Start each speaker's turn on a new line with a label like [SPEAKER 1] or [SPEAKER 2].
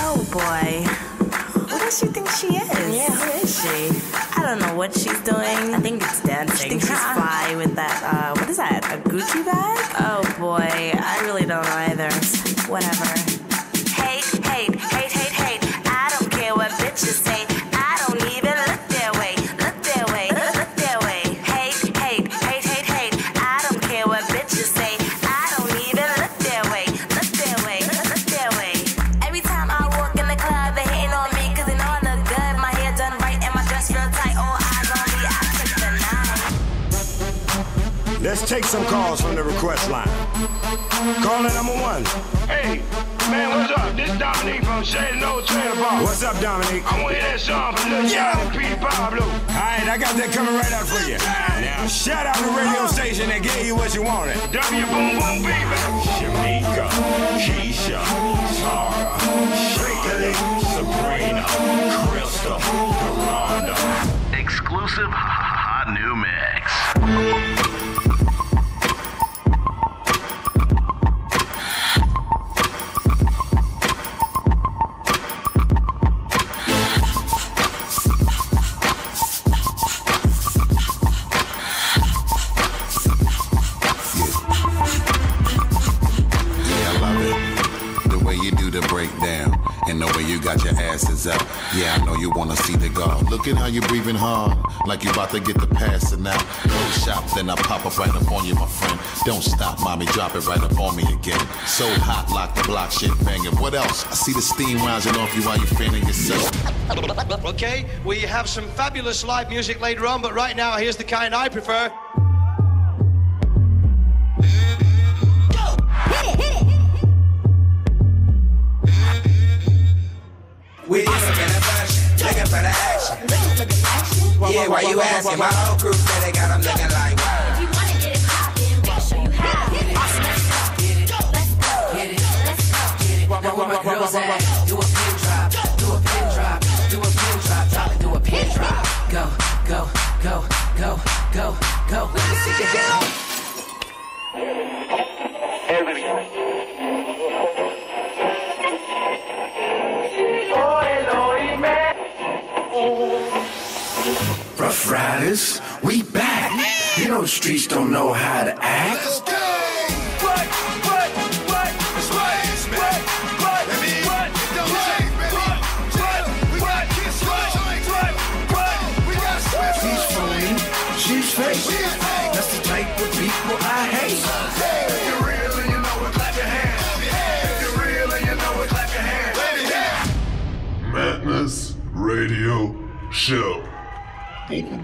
[SPEAKER 1] Oh boy. Who does she think she is? Yeah, who is she? I don't know what she's doing. I think it's dancing. She's fly with that, what is that? A Gucci bag? Oh boy, I really don't know either. Whatever. Hate, hate, hate, hate, hate. I don't care what bitches say. I don't even look their way. Look their way. Look their way. Hate, hate, hate, hate, hate. I don't care what bitches say. I don't even look their way. Look their way. Look their way. Every time I walk in the club, they hating on me cause they know I look good. My hair done right and my dress real tight. All eyes on me, I take the night.
[SPEAKER 2] Let's take some calls from the request line. Caller number 1.
[SPEAKER 3] Hey, man, what's up? This is Dominique from Shady No Trailer Park.
[SPEAKER 2] What's up, Dominique?
[SPEAKER 3] I want to hear that song from Lil Jon and Petey Pablo.
[SPEAKER 2] All right, I got that coming right out for you. Now, shout out the radio station that gave you what you wanted.
[SPEAKER 3] W Boom Boom Baby.
[SPEAKER 4] Shamika, Keisha, Tara, Shirley, Sabrina, Crystal, Rhonda. Exclusive hot new mix.
[SPEAKER 5] And the way you got your asses up. Yeah, I know you wanna see the guard. Look at how you breathing hard, like you about to get the passing out. No shop, then I pop up right up on you, my friend. Don't stop, mommy, drop it right up on me again. So hot, lock the block, shit banging. What else? I see the steam rising off you while you fanning yourself.
[SPEAKER 6] Okay, we have some fabulous live music later on, but right now, here's the kind I prefer.
[SPEAKER 7] We looking for the action. Yeah, why you asking? My whole crew say they got them looking like wow.
[SPEAKER 8] If you wanna get it poppin', we'll show you how. Get it, let's go, get it, let's go, get it, let's go, get it. Now where my girls at? Do a pin drop, do a pin drop, do a pin drop, drop it, do a pin drop. Go, go, go, go, go, go. Let me see you down.
[SPEAKER 9] Rough Riders, we back. You know the streets don't know how to act.
[SPEAKER 10] Let's go! What? That's right, man. What? Let me don't change, baby. We got Kiss, what? We got Swift.
[SPEAKER 9] He's phony, she's fake. That's the type of people I hate.
[SPEAKER 10] If you're real and you know it, clap your hands. If you're real and you know it, clap your hands.
[SPEAKER 4] Madness Radio Show. Down.